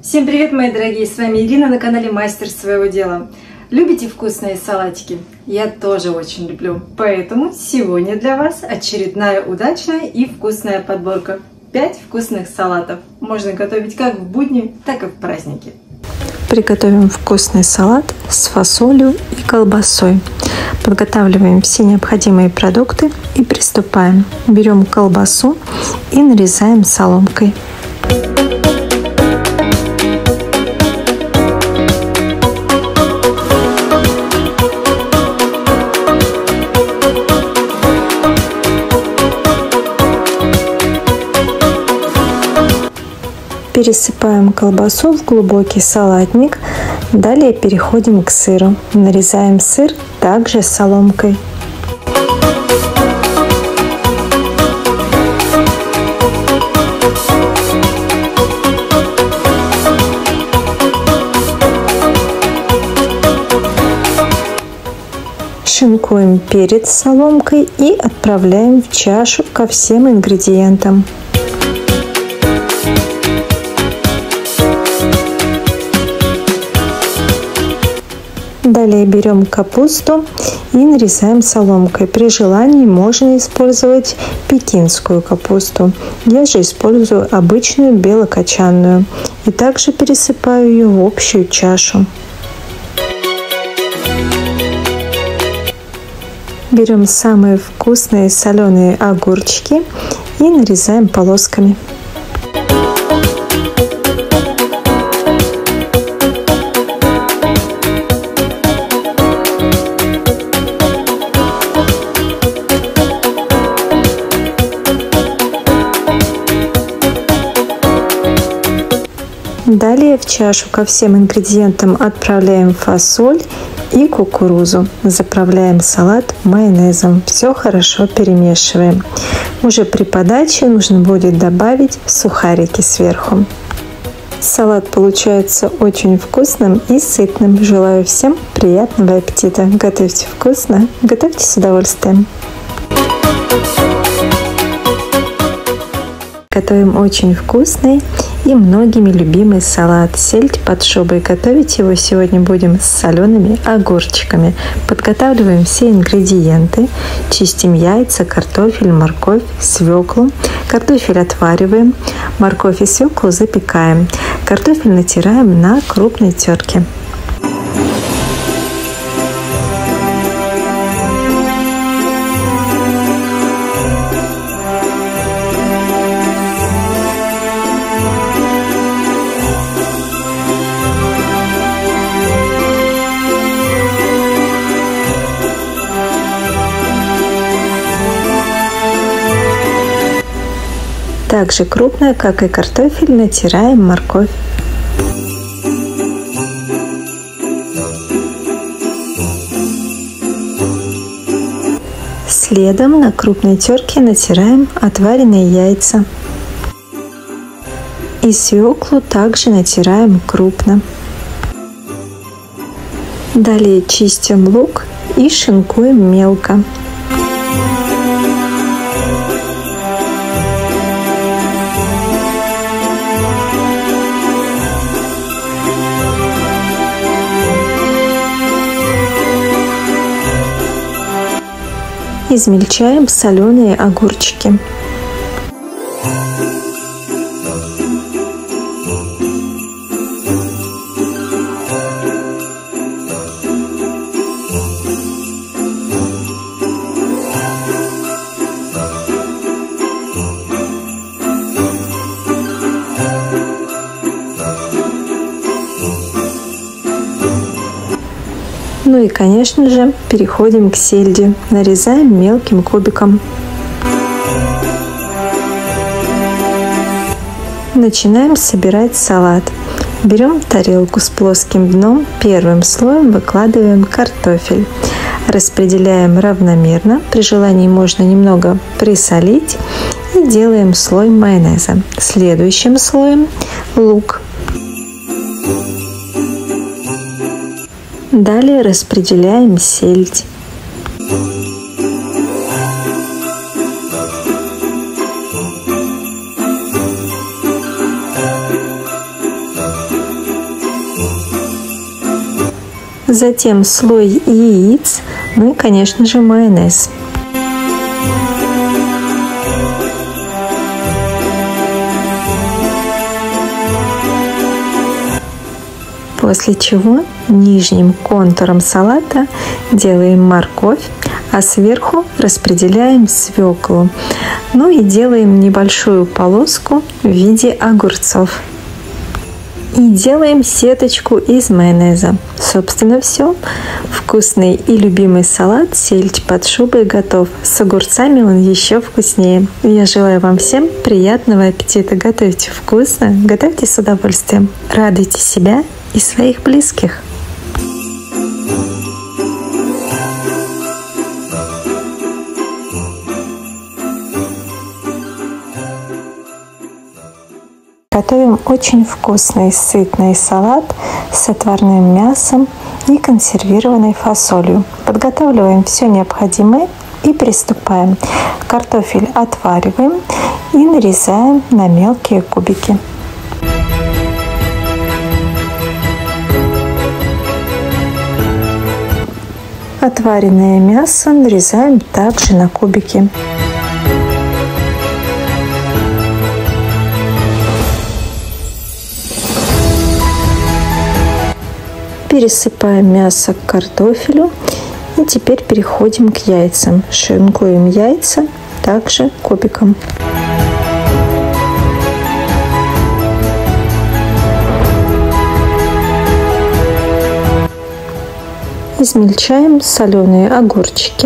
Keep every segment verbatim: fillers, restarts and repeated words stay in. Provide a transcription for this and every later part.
Всем привет, мои дорогие! С вами Ирина на канале Мастер своего дела. Любите вкусные салатики? Я тоже очень люблю. Поэтому сегодня для вас очередная удачная и вкусная подборка. пять вкусных салатов. Можно готовить как в будни, так и в праздники. Приготовим вкусный салат с фасолью и колбасой. Подготавливаем все необходимые продукты и приступаем. Берем колбасу и нарезаем соломкой. Пересыпаем колбасу в глубокий салатник. Далее переходим к сыру. Нарезаем сыр также соломкой. Шинкуем перец соломкой и отправляем в чашу ко всем ингредиентам. Далее берем капусту и нарезаем соломкой. При желании можно использовать пекинскую капусту. Я же использую обычную белокочанную. И также пересыпаю ее в общую чашу. Берем самые вкусные соленые огурчики и нарезаем полосками. Далее в чашу ко всем ингредиентам отправляем фасоль и кукурузу. Заправляем салат майонезом. Все хорошо перемешиваем. Уже при подаче нужно будет добавить сухарики сверху. Салат получается очень вкусным и сытным. Желаю всем приятного аппетита. Готовьте вкусно, готовьте с удовольствием. Готовим очень вкусный и многими любимый салат сельдь под шубой. Готовить его сегодня будем с солеными огурчиками. Подготавливаем все ингредиенты. Чистим яйца, картофель, морковь, свеклу. Картофель отвариваем. Морковь и свеклу запекаем. Картофель натираем на крупной терке. Также крупно, как и картофель, натираем морковь. Следом на крупной терке натираем отваренные яйца. И свеклу также натираем крупно. Далее чистим лук и шинкуем мелко. Измельчаем соленые огурчики. Ну и, конечно же, переходим к сельди. Нарезаем мелким кубиком. Начинаем собирать салат. Берем тарелку с плоским дном. Первым слоем выкладываем картофель. Распределяем равномерно. При желании можно немного присолить. И делаем слой майонеза. Следующим слоем лук. Далее распределяем сельдь. затем слой яиц, ну и, конечно же, майонез. После чего нижним контуром салата делаем морковь, а сверху распределяем свеклу. Ну и делаем небольшую полоску в виде огурцов. И делаем сеточку из майонеза. Собственно, все. Вкусный и любимый салат сельдь под шубой готов. С огурцами он еще вкуснее. Я желаю вам всем приятного аппетита. Готовьте вкусно, готовьте с удовольствием. Радуйте себя и своих близких. Готовим очень вкусный сытный салат с отварным мясом и консервированной фасолью. Подготавливаем все необходимое и приступаем. Картофель отвариваем и нарезаем на мелкие кубики. Отваренное мясо нарезаем также на кубики. Пересыпаем мясо к картофелю и теперь переходим к яйцам. Шинкуем яйца также кубиком. Измельчаем соленые огурчики.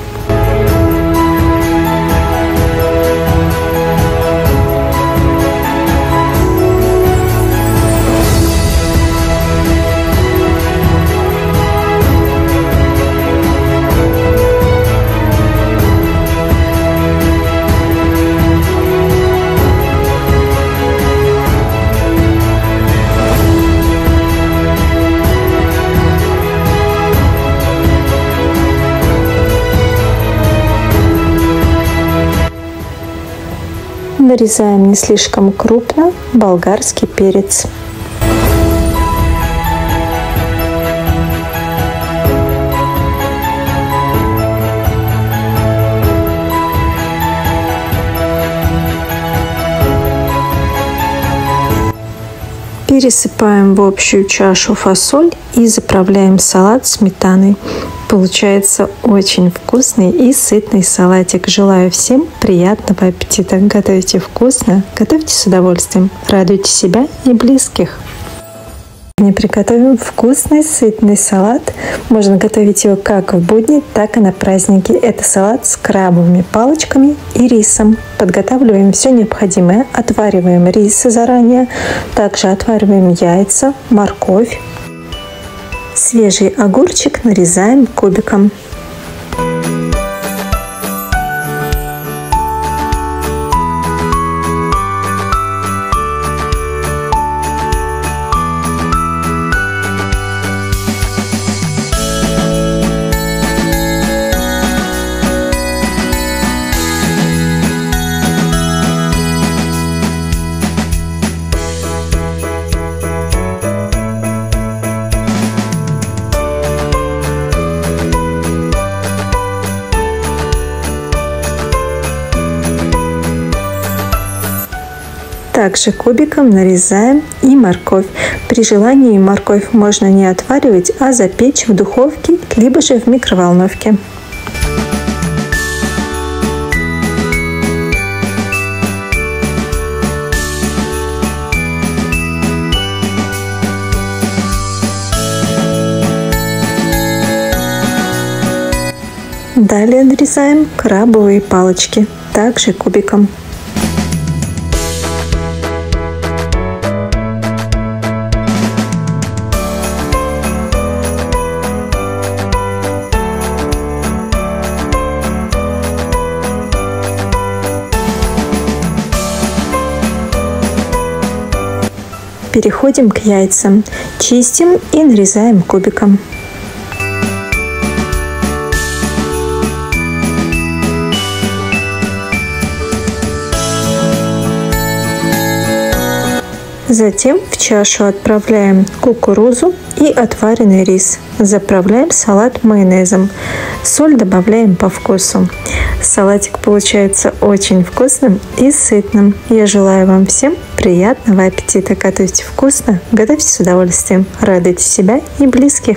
Нарезаем не слишком крупно болгарский перец. Пересыпаем в общую чашу фасоль и заправляем салат сметаной. Получается очень вкусный и сытный салатик. Желаю всем приятного аппетита. Готовьте вкусно, готовьте с удовольствием. Радуйте себя и близких. Сегодня приготовим вкусный сытный салат. Можно готовить его как в будни, так и на праздники. Это салат с крабовыми палочками и рисом. Подготавливаем все необходимое. Отвариваем рис заранее. Также отвариваем яйца, морковь. Свежий огурчик нарезаем кубиком. Также кубиком нарезаем и морковь. При желании морковь можно не отваривать, а запечь в духовке, либо же в микроволновке. Далее нарезаем крабовые палочки, также кубиком. Переходим к яйцам. Чистим и нарезаем кубиком. Затем в чашу отправляем кукурузу и отваренный рис. Заправляем салат майонезом. Соль добавляем по вкусу. Салатик получается очень вкусным и сытным. Я желаю вам всем приятного аппетита. Готовьте вкусно, готовьте с удовольствием. Радуйте себя и близких.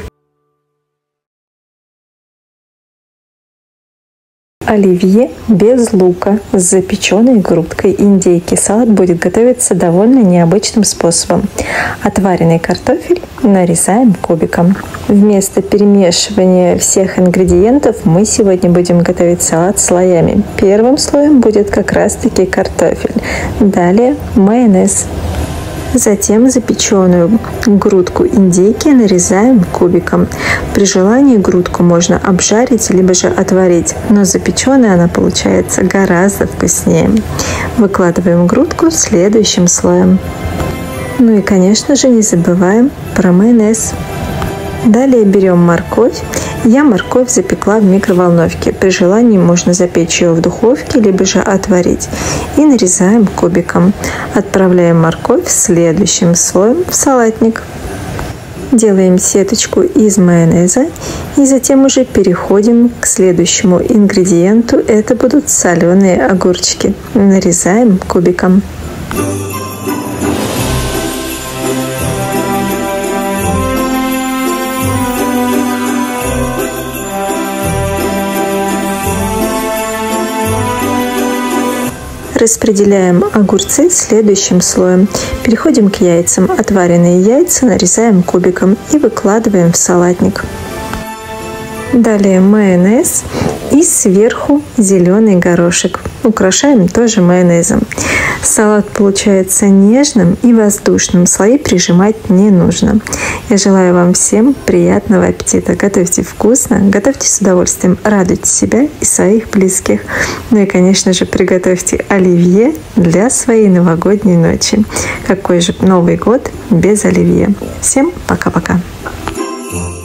Оливье без лука с запеченной грудкой индейки. Салат будет готовиться довольно необычным способом. Отваренный картофель нарезаем кубиком. Вместо перемешивания всех ингредиентов мы сегодня будем готовить салат слоями. Первым слоем будет как раз таки картофель. Далее майонез. Затем запеченную грудку индейки нарезаем кубиком. При желании грудку можно обжарить, либо же отварить, но запеченная она получается гораздо вкуснее. Выкладываем грудку следующим слоем. Ну и, конечно же, не забываем про майонез. Далее берем морковь. Я морковь запекла в микроволновке. При желании можно запечь ее в духовке, либо же отварить. И нарезаем кубиком. Отправляем морковь следующим слоем в салатник. Делаем сеточку из майонеза и затем уже переходим к следующему ингредиенту. Это будут соленые огурчики. Нарезаем кубиком. Распределяем огурцы следующим слоем. Переходим к яйцам. Отваренные яйца нарезаем кубиком и выкладываем в салатник. Далее майонез и сверху зеленый горошек. Украшаем тоже майонезом. Салат получается нежным и воздушным. Слои прижимать не нужно. Я желаю вам всем приятного аппетита. Готовьте вкусно, готовьте с удовольствием, радуйте себя и своих близких. Ну и, конечно же, приготовьте оливье для своей новогодней ночи. Какой же Новый год без оливье? Всем пока-пока!